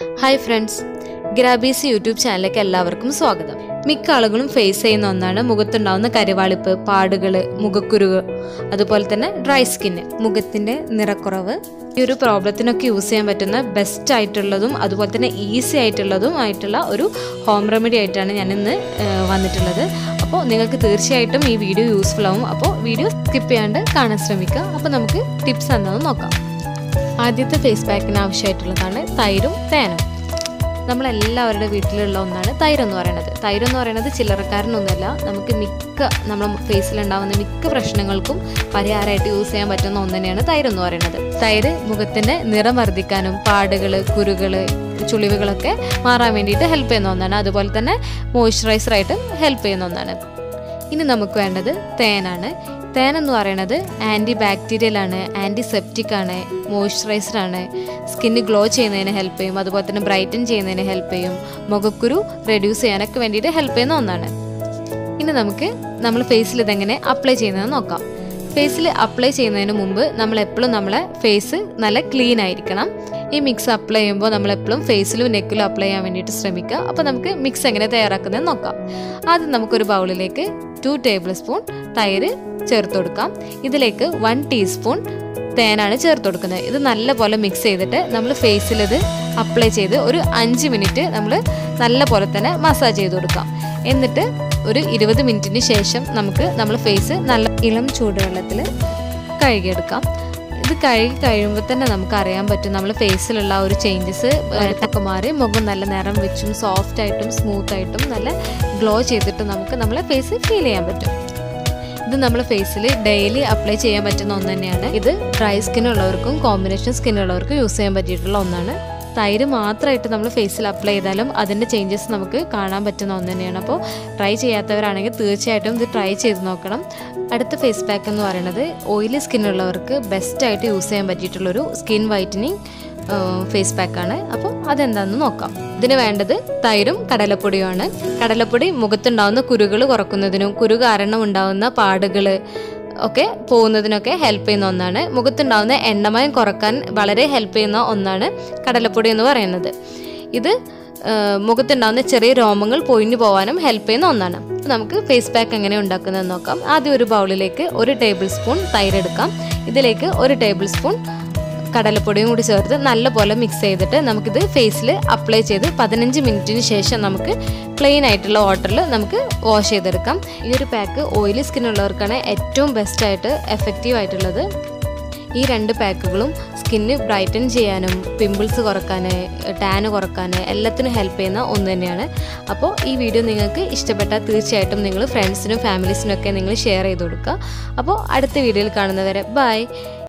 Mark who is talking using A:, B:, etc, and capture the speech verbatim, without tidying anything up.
A: Hi friends, Grabby's YouTube channel ke ellavarkkum swagatham. മിക്ക ആളുകളും face ചെയ്യുന്ന ഒന്നാണ് മുഖത്തുണ്ടാവുന്ന കരിവാളിപ്പ്, പാടുകൾ, മുഖക്കുരുവ്, അതുപോലെ തന്നെ ഡ്രൈ സ്കിന്ന്, മുഖത്തിൻ്റെ നിറക്കുറവ്. ഈ ഒരു പ്രോബ്ലത്തിനൊക്കെ യൂസ് ചെയ്യാൻ പറ്റുന്ന ബെസ്റ്റ് ആയിട്ടുള്ളതും അതുപോലെ തന്നെ ഈസി ആയിട്ടുള്ളതും ആയിട്ടുള്ള ഒരു ഹോം റെമഡി ആയിട്ടാണ് ഞാൻ ഇന്ന് വന്നിട്ടുള്ളത്. അപ്പോൾ നിങ്ങൾക്ക് തീർച്ചയായിട്ടും ഈ വീഡിയോ യൂസ്ഫുൾ ആവും. അപ്പോൾ വീഡിയോ സ്കിപ്പ് ചെയ്യാണ്ട് കാണാൻ ശ്രമിക്കുക. അപ്പോൾ നമുക്ക് ടിപ്സ് എന്താണെന്ന് നോക്കാം. ആദ്യത്തെ ഫേസ് പാക്കിന് ആവശ്യമായിട്ടുള്ളതാണ് തൈരും തേനും. നമ്മളെല്ലാവരുടെ വീട്ടിലുള്ള ഒന്നാണ് തൈരെന്ന് പറയുന്നത്. തൈരെന്ന് പറയുന്നത് ചില്ലറക്കാരനൊന്നുമല്ല, നമുക്ക് മിക്ക നമ്മുടെ ഫേസിലുണ്ടാകുന്ന മിക്ക പ്രശ്നങ്ങൾക്കും പരിഹാരമായിട്ട് യൂസ് ചെയ്യാൻ പറ്റുന്ന ഒന്ന് തന്നെയാണ് തൈരെന്ന് പറയുന്നത്. തൈര് മുഖത്തിൻ്റെ നിറം വർദ്ധിക്കാനും പാടുകൾ, കുരുകൾ, ചുളിവുകളൊക്കെ മാറാൻ വേണ്ടിയിട്ട് ഹെൽപ്പ് ചെയ്യുന്ന ഒന്നാണ്. അതുപോലെ തന്നെ മോയ്സ്ചറൈസറായിട്ട് ഹെൽപ്പ് ചെയ്യുന്ന ഒന്നാണ്. ഇനി നമുക്ക് വേണ്ടത് തേനാണ്. തേൻ എന്ന് പറയുന്നത് ആൻറ്റി ബാക്ടീരിയൽ ആണ്, ആൻറ്റിസെപ്റ്റിക് ആണ്, മോയ്സ്ചറൈസറാണ്, സ്കിന്ന് ഗ്ലോ ചെയ്യുന്നതിന് ഹെൽപ്പ് ചെയ്യും, അതുപോലെ തന്നെ ബ്രൈറ്റൻ ചെയ്യുന്നതിന് ഹെൽപ്പ് ചെയ്യും, മുഖക്കുരു റെഡ്യൂസ് ചെയ്യാനൊക്കെ വേണ്ടിയിട്ട് ഹെൽപ്പ് ചെയ്യുന്ന ഒന്നാണ്. ഇനി നമുക്ക് നമ്മൾ ഫേസിൽ ഇതെങ്ങനെ അപ്ലൈ ചെയ്യുന്നതെന്ന് നോക്കാം. ഫേസിൽ അപ്ലൈ ചെയ്യുന്നതിന് മുമ്പ് നമ്മൾ എപ്പോഴും നമ്മളെ ഫേസ് നല്ല ക്ലീൻ ആയിരിക്കണം. ഈ മിക്സ് അപ്ലൈ ചെയ്യുമ്പോൾ നമ്മളെപ്പോഴും ഫേസിലും നെക്കിലും അപ്ലൈ ചെയ്യാൻ വേണ്ടിയിട്ട് ശ്രമിക്കുക. അപ്പോൾ നമുക്ക് മിക്സ് എങ്ങനെ തയ്യാറാക്കുന്നതെന്ന് നോക്കാം. ആദ്യം നമുക്കൊരു ബൗളിലേക്ക് ടു ടേബിൾ സ്പൂൺ തൈര് ചേർത്ത് കൊടുക്കാം. ഇതിലേക്ക് വൺ ടീസ്പൂൺ തേനാണ് ചേർത്ത് കൊടുക്കുന്നത്. ഇത് നല്ലപോലെ മിക്സ് ചെയ്തിട്ട് നമ്മൾ ഫേസിലിത് അപ്ലൈ ചെയ്ത് ഒരു അഞ്ച് മിനിറ്റ് നമ്മൾ നല്ല പോലെ തന്നെ മസാജ് ചെയ്ത് കൊടുക്കാം. എന്നിട്ട് ഒരു ഇരുപത് മിനിറ്റിന് ശേഷം നമുക്ക് നമ്മൾ ഫേസ് നല്ല ഇളം ചൂടുവെള്ളത്തിൽ കഴുകിയെടുക്കാം. ഇത് കഴുകി കഴിയുമ്പോൾ തന്നെ നമുക്ക് അറിയാൻ പറ്റും നമ്മൾ ഫേസിലുള്ള ഒരു ചേഞ്ചസ് ഒക്കെ മാറി മുഖം നല്ല നിറം വെച്ചും സോഫ്റ്റായിട്ടും സ്മൂത്തായിട്ടും നല്ല ഗ്ലോ ചെയ്തിട്ട് നമുക്ക് നമ്മളെ ഫേസ് ഫീൽ ചെയ്യാൻ പറ്റും. ഇത് നമ്മൾ ഫേസിൽ ഡെയിലി അപ്ലൈ ചെയ്യാൻ പറ്റുന്ന ഒന്ന് തന്നെയാണ്. ഇത് ഡ്രൈ സ്കിന്നുള്ളവർക്കും കോമ്പിനേഷൻ സ്കിന്നുള്ളവർക്കും യൂസ് ചെയ്യാൻ പറ്റിയിട്ടുള്ള ഒന്നാണ്. തൈര് മാത്രമായിട്ട് നമ്മൾ ഫേസിൽ അപ്ലൈ ചെയ്താലും അതിൻ്റെ ചേഞ്ചസ് നമുക്ക് കാണാൻ പറ്റുന്ന ഒന്ന് തന്നെയാണ്. അപ്പോൾ ട്രൈ ചെയ്യാത്തവരാണെങ്കിൽ തീർച്ചയായിട്ടും ഇത് ട്രൈ ചെയ്ത് നോക്കണം. അടുത്ത ഫേസ് പാക്ക് എന്ന് പറയുന്നത് ഓയിലി സ്കിന്നുള്ളവർക്ക് ബെസ്റ്റായിട്ട് യൂസ് ചെയ്യാൻ പറ്റിയിട്ടുള്ളൊരു സ്കിൻ വൈറ്റനിങ് ഫേസ് പാക്കാണ്. അപ്പോൾ അതെന്താണെന്ന് നോക്കാം. ഇതിന് വേണ്ടത് തൈരും കടലപ്പൊടിയുമാണ്. കടലപ്പൊടി മുഖത്തുണ്ടാകുന്ന കുരുകൾ കുറക്കുന്നതിനും കുരു കാരണം ഉണ്ടാകുന്ന പാടുകൾ ഒക്കെ പോകുന്നതിനൊക്കെ ഹെൽപ്പ് ചെയ്യുന്ന ഒന്നാണ്. മുഖത്തുണ്ടാകുന്ന എണ്ണമയം കുറക്കാൻ വളരെ ഹെൽപ്പ് ചെയ്യുന്ന ഒന്നാണ് കടലപ്പൊടി എന്ന് പറയുന്നത്. ഇത് മുഖത്തുണ്ടാകുന്ന ചെറിയ രോമങ്ങൾ പൊഴിഞ്ഞു പോകാനും ഹെൽപ്പ് ചെയ്യുന്ന ഒന്നാണ്. നമുക്ക് ഫേസ് പാക്ക് എങ്ങനെ ഉണ്ടാക്കുന്നതെന്ന് നോക്കാം. ആദ്യം ഒരു ബൗളിലേക്ക് ഒരു ടേബിൾ സ്പൂൺ തൈരെടുക്കാം. ഇതിലേക്ക് ഒരു ടേബിൾ സ്പൂൺ കടലപ്പൊടിയും കൂടി ചേർത്ത് നല്ലപോലെ മിക്സ് ചെയ്തിട്ട് നമുക്കിത് ഫേസിൽ അപ്ലൈ ചെയ്ത് പതിനഞ്ച് മിനിറ്റിന് ശേഷം നമുക്ക് പ്ലെയിൻ ആയിട്ടുള്ള വാട്ടറിൽ നമുക്ക് വാഷ് ചെയ്തെടുക്കാം. ഈ ഒരു പാക്ക് ഓയിലി സ്കിന്നുള്ളവർക്കാണ് ഏറ്റവും ബെസ്റ്റായിട്ട് എഫക്റ്റീവ് ആയിട്ടുള്ളത്. ഈ രണ്ട് പാക്കുകളും സ്കിന്ന് ബ്രൈറ്റൻ ചെയ്യാനും പിമ്പിൾസ് കുറക്കാൻ, ടാന് കുറക്കാൻ എല്ലാത്തിനും ഹെൽപ്പ് ചെയ്യുന്ന ഒന്ന് തന്നെയാണ്. അപ്പോൾ ഈ വീഡിയോ നിങ്ങൾക്ക് ഇഷ്ടപ്പെട്ടാൽ തീർച്ചയായിട്ടും നിങ്ങൾ ഫ്രണ്ട്സിനും ഫാമിലീസിനും ഒക്കെ നിങ്ങൾ ഷെയർ ചെയ്ത് കൊടുക്കുക. അപ്പോൾ അടുത്ത വീഡിയോയിൽ കാണുന്നവരെ ബൈ.